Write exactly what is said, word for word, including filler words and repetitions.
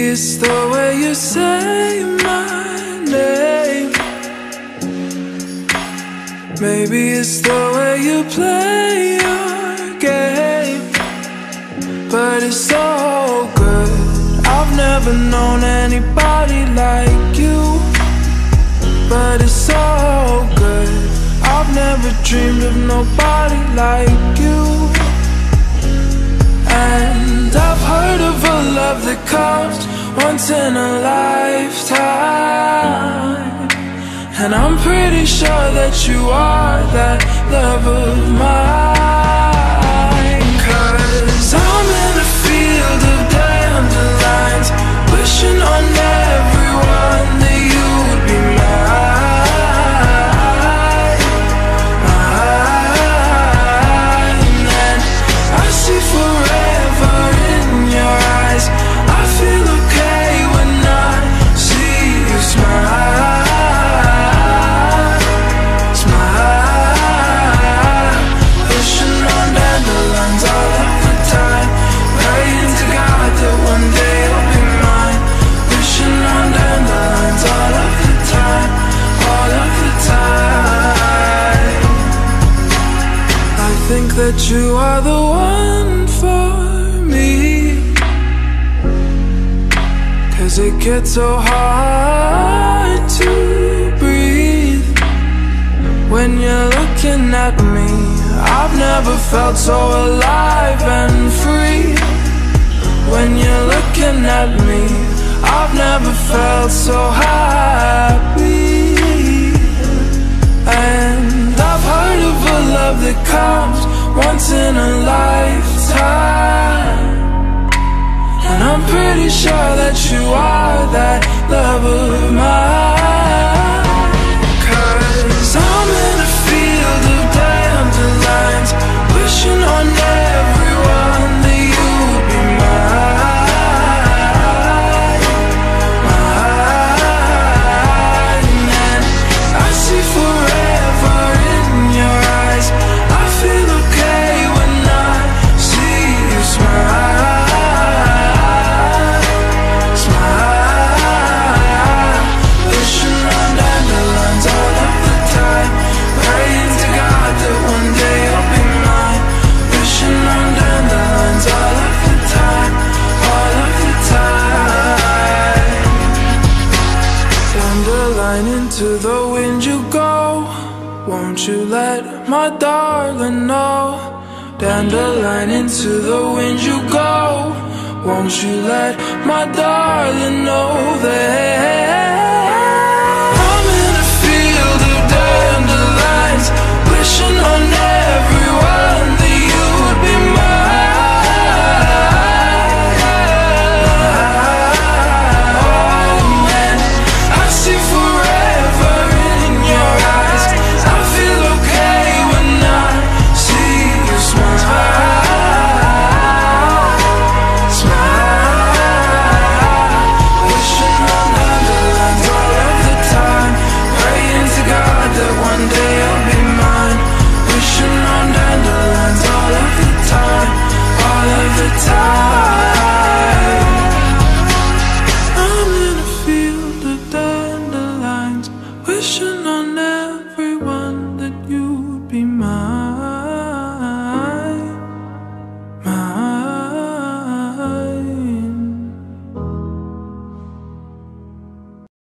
it's the way you say my name. Maybe it's the way you play your game. But it's so good. I've never known anybody like you. But it's so good. I've never dreamed of nobody like you. And I've heard of a love that comes once in a lifetime, and I'm pretty sure that you are that love of mine. 'Cause I'm in a field of dandelions, wishing on everyone that you would be mine, mine. And I see forever in your eyes. I feel okay when I see you smile, smile. Wishing on dandelions all of the time, praying to God that one day you'll be mine. Wishing on dandelions all of the time, all of the time. I think that you are the one for me, 'cause it gets so hard to breathe when you're looking at me. I've never felt so alive and free. When you're looking at me, I've never felt so happy. And I've heard of a love that comes once in a lifetime, and I'm pretty sure that you are that love of mine. 'Cause I'm in a field of dandelions, wishing on everyone that you would be mine, mine. And I see forever in your eyes. I feel okay when I see you smile, smile. Wishing on dandelions all of the time, praying to God that one day you'll be mine. Wishing on dandelions all of the time, all of the time. Dandelion, into the wind you go, won't you let my darling know? Dandelion, into the wind you go, won't you let my darling know that I'm in a field of dandelions, wishing on everyone that you would be mine. Oh, and I see forever in your eyes. I feel okay when I see you smile, smile. Wishing on dandelions all of the time, praying to God that one day you'll be mine. Wishing on dandelions all of the time, all of the time. I'm in a field of dandelions, wishing